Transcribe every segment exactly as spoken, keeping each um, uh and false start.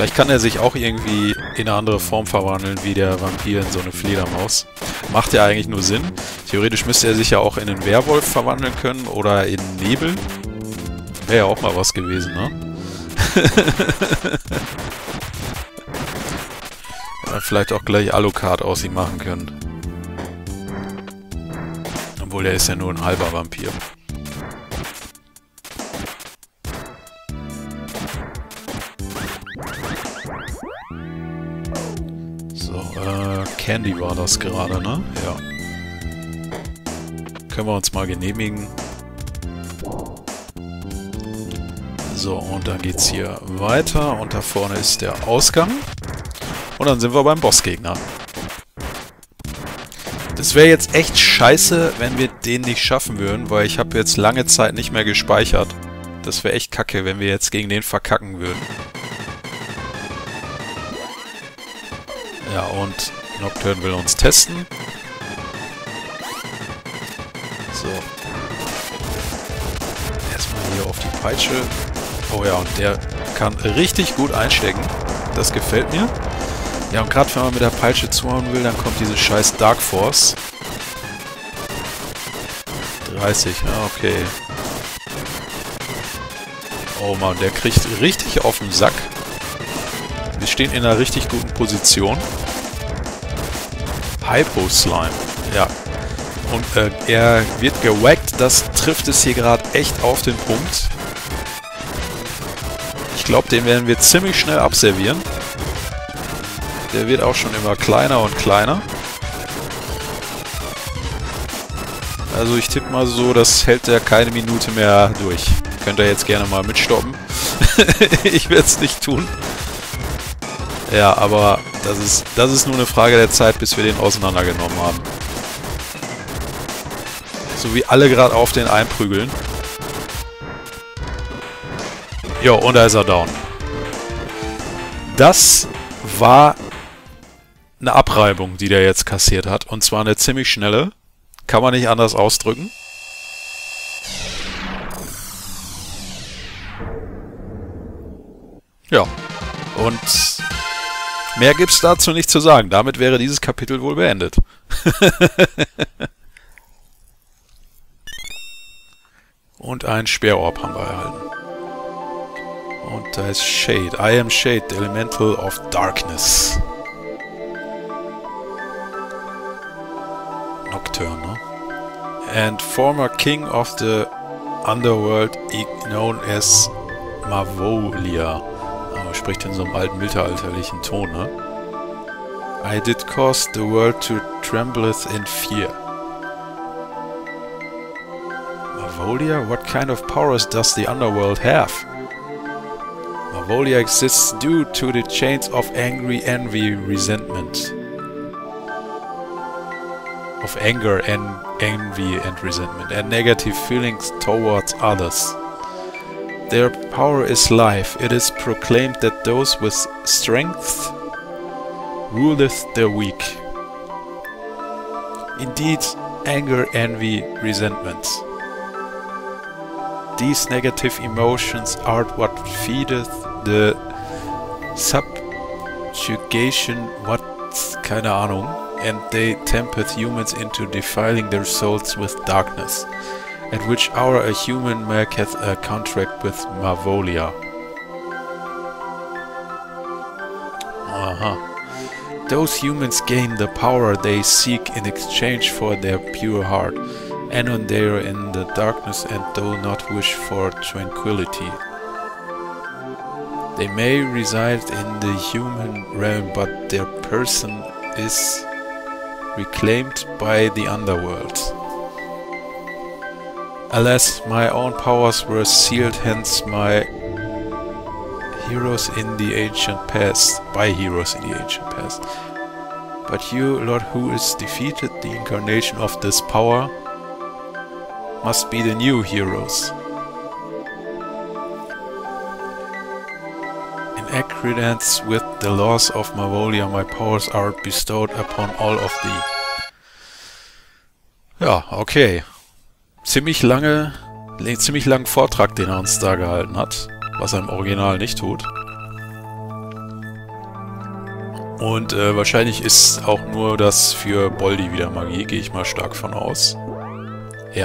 Vielleicht kann er sich auch irgendwie in eine andere Form verwandeln, wie der Vampir in so eine Fledermaus. Macht ja eigentlich nur Sinn. Theoretisch müsste er sich ja auch in einen Werwolf verwandeln können oder in Nebel. Wäre ja auch mal was gewesen, ne? Ja, vielleicht auch gleich Alucard aus ihm machen können. Obwohl, er ist ja nur ein halber Vampir. So, äh, Candy war das gerade, ne? Ja. Können wir uns mal genehmigen. So, und dann geht's hier weiter. Und da vorne ist der Ausgang. Und dann sind wir beim Bossgegner. Das wäre jetzt echt scheiße, wenn wir den nicht schaffen würden, weil ich habe jetzt lange Zeit nicht mehr gespeichert. Das wäre echt kacke, wenn wir jetzt gegen den verkacken würden. Ja, und Nocturne will uns testen. So. Erstmal hier auf die Peitsche. Oh ja, und der kann richtig gut einstecken. Das gefällt mir. Ja, und gerade wenn man mit der Peitsche zuhauen will, dann kommt diese scheiß Dark Force. dreißig, ja, okay. Oh Mann, der kriegt richtig auf den Sack. Wir stehen in einer richtig guten Position. Hypo Slime, ja. Und äh, er wird gewackt, das trifft es hier gerade echt auf den Punkt. Ich glaube, den werden wir ziemlich schnell abservieren. Der wird auch schon immer kleiner und kleiner. Also ich tippe mal so, das hält er keine Minute mehr durch. Könnt ihr jetzt gerne mal mitstoppen. Ich werde es nicht tun. Ja, aber das ist, das ist nur eine Frage der Zeit, bis wir den auseinandergenommen haben. So wie alle gerade auf den einprügeln. Jo, und da ist er down. Das war eine Abreibung, die der jetzt kassiert hat. Und zwar eine ziemlich schnelle. Kann man nicht anders ausdrücken. Ja. Und mehr gibt's dazu nicht zu sagen. Damit wäre dieses Kapitel wohl beendet. Und ein Speerorb haben wir erhalten. Und da ist Shade. I am Shade, the Elemental of Darkness. Nocturne, ne? And former king of the underworld, known as Mavolia. Aber spricht in so einem alten mittelalterlichen Ton, ne? I did cause the world to trembleth in fear. Mavolia? What kind of powers does the underworld have? Mavolia exists due to the chains of angry envy, resentment. Of anger and envy and resentment and negative feelings towards others. Their power is life. It is proclaimed that those with strength ruleth the weak. Indeed, anger, envy, resentment. These negative emotions are what feedeth the subjugation, what's keine Ahnung, and they tempteth humans into defiling their souls with darkness, at which hour a human maketh a contract with Mavolia. Aha. Those humans gain the power they seek in exchange for their pure heart, and when they are in the darkness and do not wish for tranquility. They may reside in the human realm, but their person is reclaimed by the underworld. Alas, my own powers were sealed, hence my heroes in the ancient past, by heroes in the ancient past. But you, Lord, who is defeated, the incarnation of this power, must be the new heroes. In accordance with the laws of Mavolia, my powers are bestowed upon all of thee. Ja, okay. Ziemlich lange, ziemlich langen Vortrag, den er uns da gehalten hat, was er im Original nicht tut. Und äh, wahrscheinlich ist auch nur das für Boldi wieder Magie, gehe ich mal stark von aus. Ja.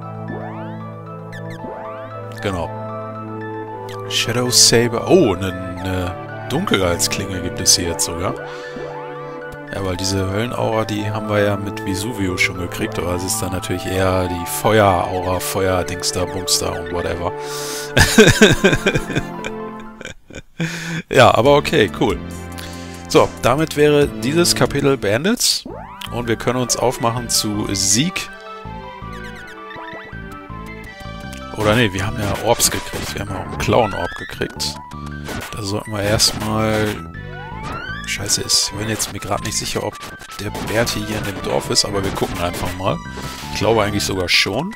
Genau. Shadow Saber. Oh, eine, eine Dunkelheitsklinge gibt es hier jetzt sogar. Ja, weil diese Höllenaura, die haben wir ja mit Vesuvio schon gekriegt, aber es ist dann natürlich eher die Feueraura, Feuer-Dingster, Bumster und whatever. Ja, aber okay, cool. So, damit wäre dieses Kapitel beendet und wir können uns aufmachen zu Sieg. Oder nee, wir haben ja Orbs gekriegt, wir haben ja auch einen Clown-Orb gekriegt. Da sollten wir erstmal... Scheiße, ich bin jetzt mir gerade nicht sicher, ob der Berti hier in dem Dorf ist, aber wir gucken einfach mal. Ich glaube eigentlich sogar schon.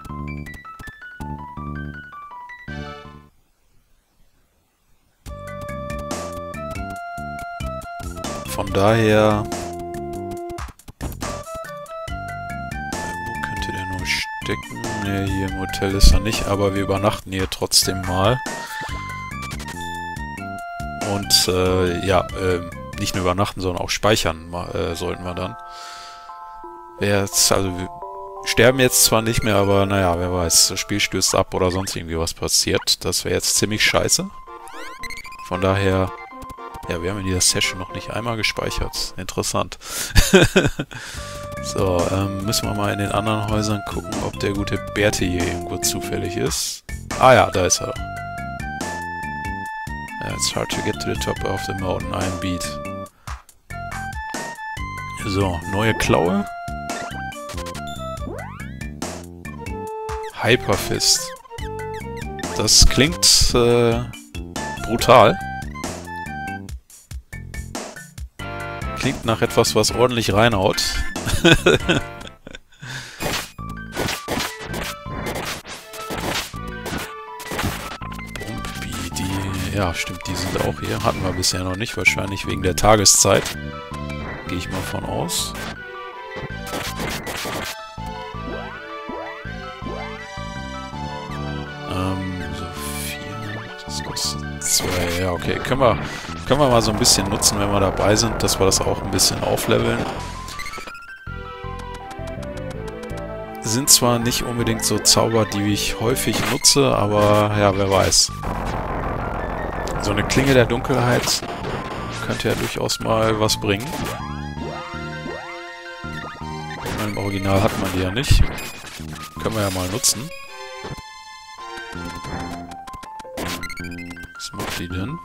Von daher... Wo könnte der nur stecken? Ne, hier im Hotel ist er nicht, aber wir übernachten hier trotzdem mal. Und äh, ja, äh, nicht nur übernachten, sondern auch speichern äh, sollten wir dann. Wer jetzt, also wir sterben jetzt zwar nicht mehr, aber naja, wer weiß, das Spiel stürzt ab oder sonst irgendwie was passiert. Das wäre jetzt ziemlich scheiße. Von daher, ja, wir haben in dieser Session noch nicht einmal gespeichert. Interessant. So, ähm, müssen wir mal in den anderen Häusern gucken, ob der gute Berti hier irgendwo zufällig ist. Ah ja, da ist er. It's hard to get to the top of the mountain, I'm beat. So, neue Klaue. Hyperfist. Das klingt äh, brutal. Klingt nach etwas, was ordentlich reinhaut. Ja, stimmt, die sind auch hier. Hatten wir bisher noch nicht, wahrscheinlich wegen der Tageszeit. Gehe ich mal von aus. Ähm, so vier, das kostet zwei. Ja, okay, können wir, können wir mal so ein bisschen nutzen, wenn wir dabei sind, dass wir das auch ein bisschen aufleveln. Sind zwar nicht unbedingt so Zauber, die ich häufig nutze, aber ja, wer weiß. So eine Klinge der Dunkelheit könnte ja durchaus mal was bringen. Im Original hat man die ja nicht. Können wir ja mal nutzen. Was macht die denn?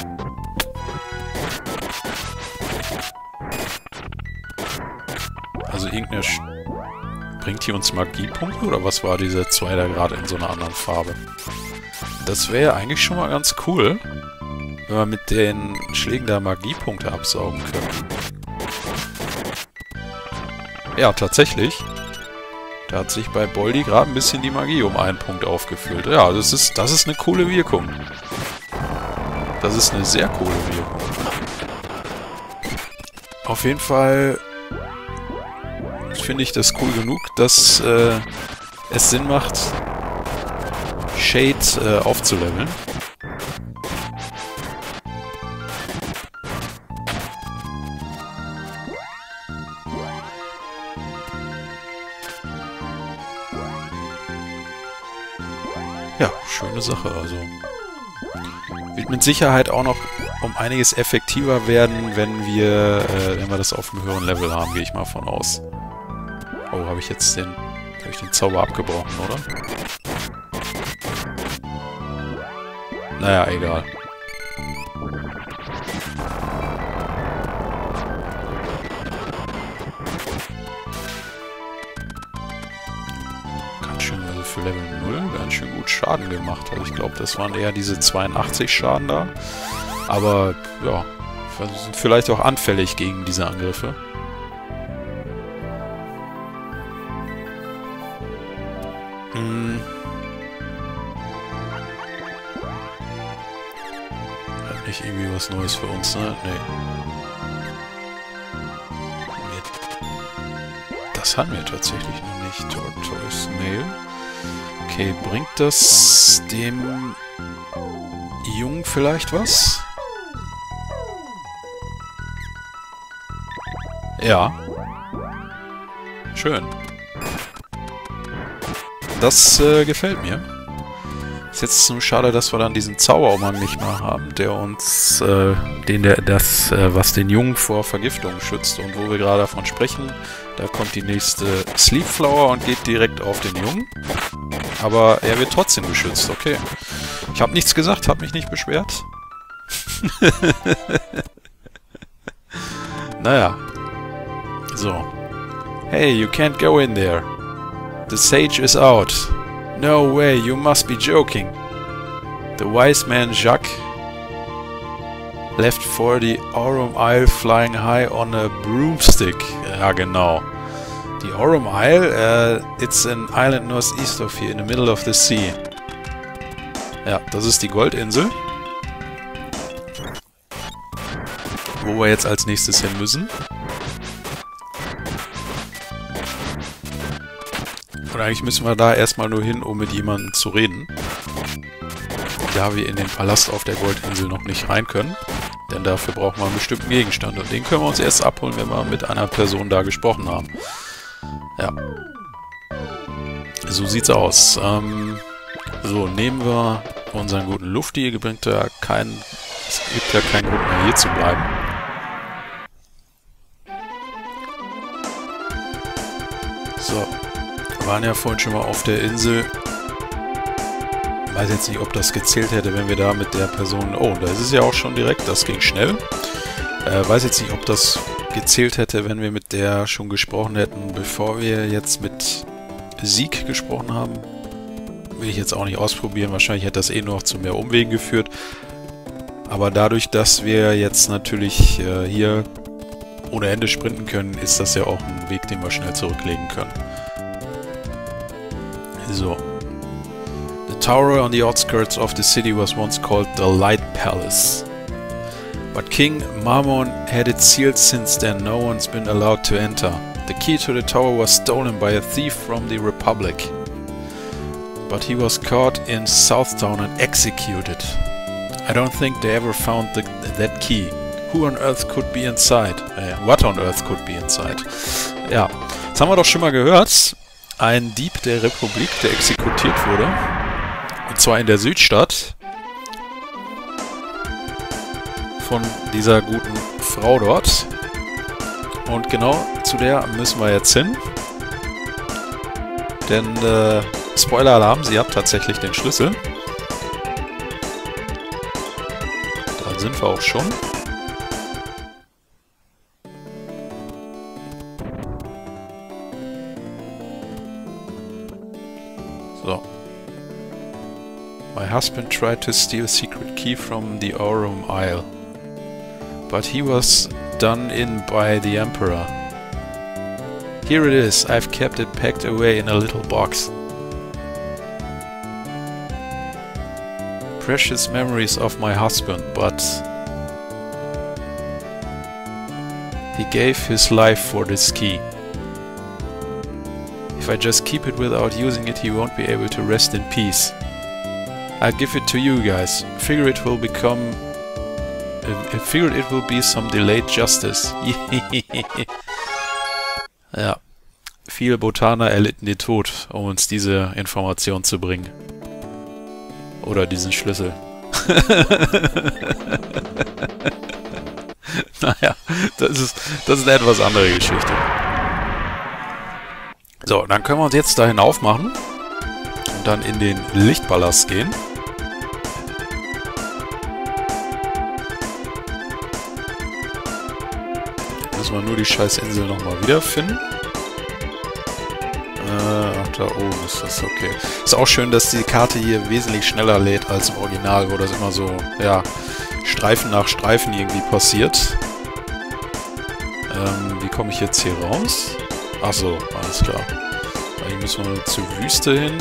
Also irgendeine... Sch Bringt die uns Magiepunkte oder was war diese zwei da gerade in so einer anderen Farbe? Das wäre eigentlich schon mal ganz cool, wenn wir mit den Schlägen da Magiepunkte absaugen können. Ja, tatsächlich. Da hat sich bei Boldi gerade ein bisschen die Magie um einen Punkt aufgefüllt. Ja, das ist, das ist eine coole Wirkung. Das ist eine sehr coole Wirkung. Auf jeden Fall finde ich das cool genug, dass äh, es Sinn macht, Shade äh, aufzuleveln. Ja, schöne Sache, also. Wird mit Sicherheit auch noch um einiges effektiver werden, wenn wir, äh, wenn wir das auf einem höheren Level haben, gehe ich mal von aus. Oh, habe ich jetzt den, habe ich den Zauber abgebrochen, oder? Naja, egal. Ganz schön, also für Level null ganz schön gut Schaden gemacht. Also ich glaube, das waren eher diese zweiundachtzig Schaden da. Aber, ja, sind vielleicht auch anfällig gegen diese Angriffe. Hm. Hat nicht irgendwie was Neues für uns, ne? Nee. Das haben wir tatsächlich noch nicht. Tortoise Mail. Okay, bringt das dem Jungen vielleicht was? Ja. Schön. Das äh, gefällt mir. Ist jetzt nur schade, dass wir dann diesen Zaubermann nicht mehr haben, der uns, äh, den der das, äh, was den Jungen vor Vergiftung schützt. Und wo wir gerade davon sprechen, da kommt die nächste Sleep Flower und geht direkt auf den Jungen. Aber er wird trotzdem geschützt, okay. Ich habe nichts gesagt, habe mich nicht beschwert. Naja. So. Hey, you can't go in there. The sage is out. No way, you must be joking. The wise man Jacques left for the Aurum Isle flying high on a broomstick. Ja, genau. Die Aurum Isle, uh, it's an island northeast of here, in the middle of the sea. Ja, das ist die Goldinsel. Wo wir jetzt als nächstes hin müssen. Und eigentlich müssen wir da erstmal nur hin, um mit jemandem zu reden. Da wir in den Palast auf der Goldinsel noch nicht rein können. Denn dafür brauchen wir einen bestimmten Gegenstand. Und den können wir uns erst abholen, wenn wir mit einer Person da gesprochen haben. Ja. So sieht's aus. Ähm, so, nehmen wir unseren guten Lufti. Bringt ja keinen, es gibt ja keinen Grund mehr, hier zu bleiben. So. Wir waren ja vorhin schon mal auf der Insel. Ich weiß jetzt nicht, ob das gezählt hätte, wenn wir da mit der Person... Oh, da ist es ja auch schon direkt. Das ging schnell. Äh, weiß jetzt nicht, ob das gezählt hätte, wenn wir mit der schon gesprochen hätten, bevor wir jetzt mit Sieg gesprochen haben. Will ich jetzt auch nicht ausprobieren. Wahrscheinlich hätte das eh noch zu mehr Umwegen geführt. Aber dadurch, dass wir jetzt natürlich äh, hier ohne Ende sprinten können, ist das ja auch ein Weg, den wir schnell zurücklegen können. So. The tower on the outskirts of the city was once called the Light Palace. But King Mammon had it sealed since then. No one's been allowed to enter. The key to the tower was stolen by a thief from the Republic. But he was caught in Southtown and executed. I don't think they ever found the, that key. Who on earth could be inside? Äh, what on earth could be inside? Ja, das haben wir doch schon mal gehört. Ein Dieb der Republik, der exekutiert wurde. Und zwar in der Südstadt. Von dieser guten Frau dort. Und genau zu der müssen wir jetzt hin. Denn, äh, Spoiler-Alarm, sie hat tatsächlich den Schlüssel. Da sind wir auch schon. So. My husband tried to steal a secret key from the Aurum Isle. But he was done in by the Emperor. Here it is. I've kept it packed away in a little box. Precious memories of my husband, but he gave his life for this key. If I just keep it without using it, he won't be able to rest in peace. I'll give it to you guys. Figure it will become... I figured it will be some delayed justice. Ja. Viele Botaner erlitten den Tod, um uns diese Information zu bringen. Oder diesen Schlüssel. Naja, das ist, das ist eine etwas andere Geschichte. So, dann können wir uns jetzt da hinauf machen und dann in den Lichtpalast gehen. Müssen wir nur die scheiß Insel nochmal wiederfinden. Äh, ach, da oben ist das, okay. Ist auch schön, dass die Karte hier wesentlich schneller lädt als im Original, wo das immer so, ja, Streifen nach Streifen irgendwie passiert. Ähm, wie komme ich jetzt hier raus? Achso, alles klar. Hier müssen wir zur Wüste hin.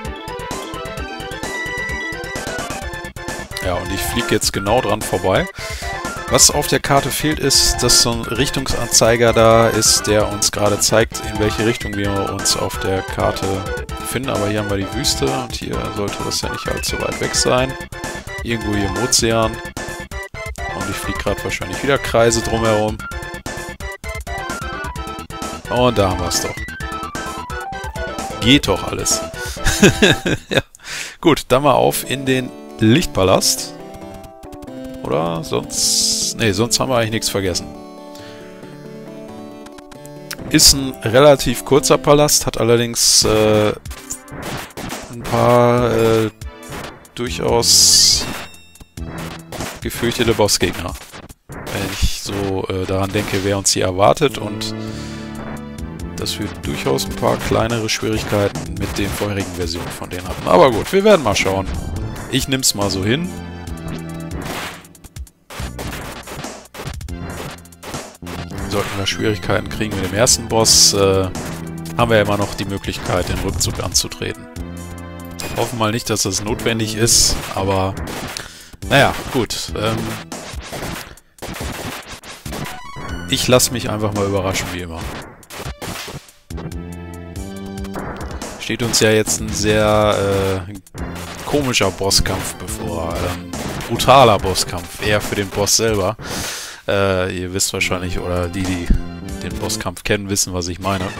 Ja, und ich fliege jetzt genau dran vorbei. Was auf der Karte fehlt, ist, dass so ein Richtungsanzeiger da ist, der uns gerade zeigt, in welche Richtung wir uns auf der Karte befinden. Aber hier haben wir die Wüste und hier sollte das ja nicht allzu weit weg sein. Irgendwo hier im Ozean. Und ich fliege gerade wahrscheinlich wieder Kreise drumherum. Und da haben wir es doch. Geht doch alles. Ja. Gut, dann mal auf in den Lichtpalast. Oder? Sonst... Ne, sonst haben wir eigentlich nichts vergessen. Ist ein relativ kurzer Palast, hat allerdings äh, ein paar äh, durchaus gefürchtete Bossgegner. Wenn ich so äh, daran denke, wer uns hier erwartet, und dass wir durchaus ein paar kleinere Schwierigkeiten mit den vorherigen Versionen von denen hatten. Aber gut, wir werden mal schauen. Ich nehme es mal so hin. Sollten wir Schwierigkeiten kriegen mit dem ersten Boss, äh, haben wir ja immer noch die Möglichkeit, den Rückzug anzutreten. Hoffen mal nicht, dass das notwendig ist, aber naja, gut. Ähm, ich lasse mich einfach mal überraschen, wie immer. Steht uns ja jetzt ein sehr äh, komischer Bosskampf bevor. Ähm, brutaler Bosskampf, eher für den Boss selber. Äh, ihr wisst wahrscheinlich, oder die, die den Bosskampf kennen, wissen, was ich meine.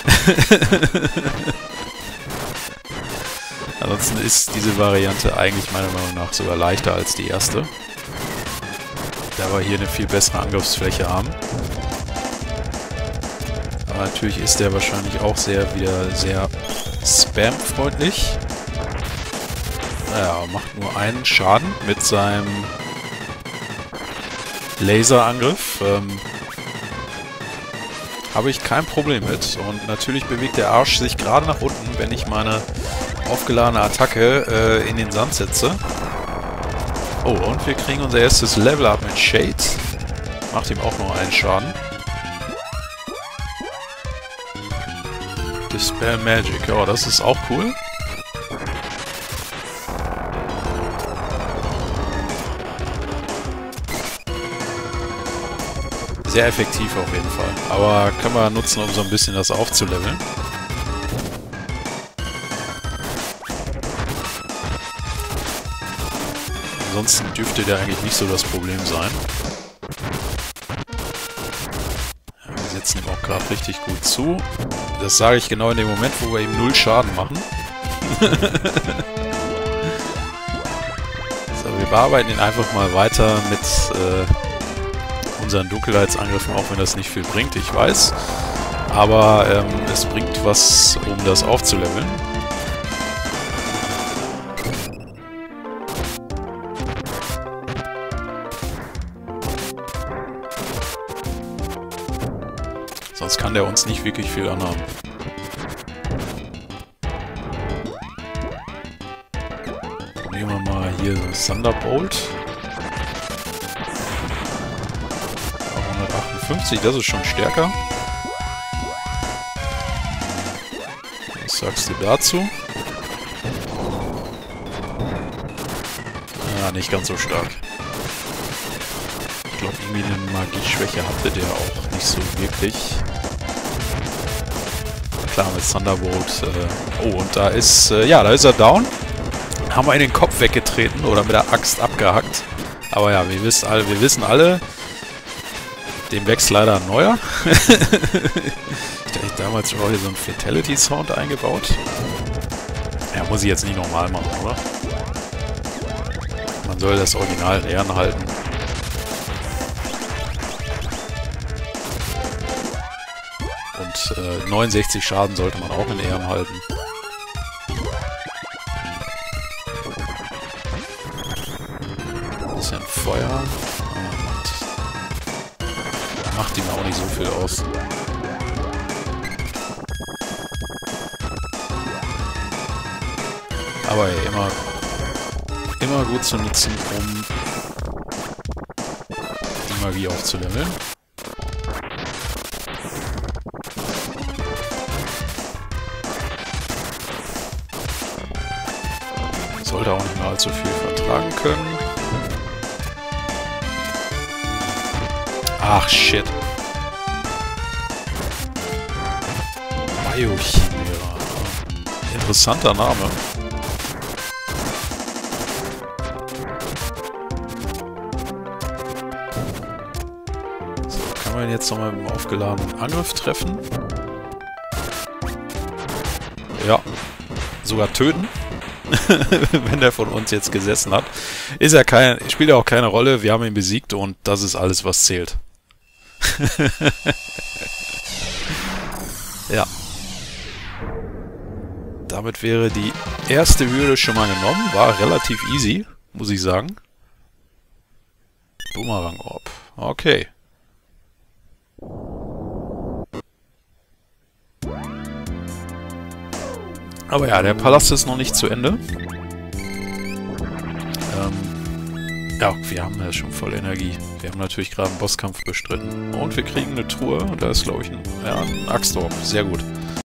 Ansonsten ist diese Variante eigentlich meiner Meinung nach sogar leichter als die erste. Da wir hier eine viel bessere Angriffsfläche haben. Aber natürlich ist der wahrscheinlich auch sehr wieder sehr spam-freundlich. Naja, macht nur einen Schaden mit seinem Laserangriff. Ähm, habe ich kein Problem mit. Und natürlich bewegt der Arsch sich gerade nach unten, wenn ich meine aufgeladene Attacke äh, in den Sand setze. Oh, und wir kriegen unser erstes Level-Up mit Shade. Macht ihm auch nur einen Schaden. Dispel Magic. Ja, das ist auch cool. Sehr effektiv auf jeden Fall. Aber können wir nutzen, um so ein bisschen das aufzuleveln. Ansonsten dürfte der eigentlich nicht so das Problem sein. Ja, wir setzen ihm auch gerade richtig gut zu. Das sage ich genau in dem Moment, wo wir ihm null Schaden machen. So, wir bearbeiten ihn einfach mal weiter mit äh, unseren Dunkelheitsangriffen, auch wenn das nicht viel bringt, ich weiß. Aber ähm, es bringt was, um das aufzuleveln. Sonst kann der uns nicht wirklich viel anhaben. Nehmen wir mal hier Thunderbolt. hundertachtundfünfzig, das ist schon stärker. Was sagst du dazu? Ja, nicht ganz so stark. Ich glaube, irgendwie eine Magieschwäche hatte der auch nicht so wirklich. Klar, mit Thunderbolt. Äh, oh, und da ist, äh, ja, da ist er down. Haben wir in den Kopf weggetreten oder mit der Axt abgehackt. Aber ja, wir wissen alle, wir wissen alle, dem wächst leider ein neuer. Ich hatte damals schon hier so einen Fatality-Sound eingebaut. Ja, muss ich jetzt nicht normal machen, oder? Man soll das Original in Ehren halten. Und äh, neunundsechzig Schaden sollte man auch in Ehren halten. Ein bisschen Feuer. Und macht ihm auch nicht so viel aus. Aber ja, immer, immer gut zu nutzen, um die Magie aufzuleveln. Sollte auch nicht mehr allzu viel vertragen können. Ach, shit. Biochimera. Interessanter Name. So, kann man jetzt nochmal mit dem aufgeladenen Angriff treffen. sogar töten, wenn der von uns jetzt gesessen hat. Ist ja kein, spielt ja auch keine Rolle, wir haben ihn besiegt und das ist alles, was zählt. Ja. Damit wäre die erste Hürde schon mal genommen. War relativ easy, muss ich sagen. Bumerang-Orb. Okay. Aber ja, der Palast ist noch nicht zu Ende. Ähm, ja, wir haben ja schon voll Energie. Wir haben natürlich gerade einen Bosskampf bestritten. Und wir kriegen eine Truhe. Und da ist, glaube ich, ein, ja, ein Axtorb. Sehr gut.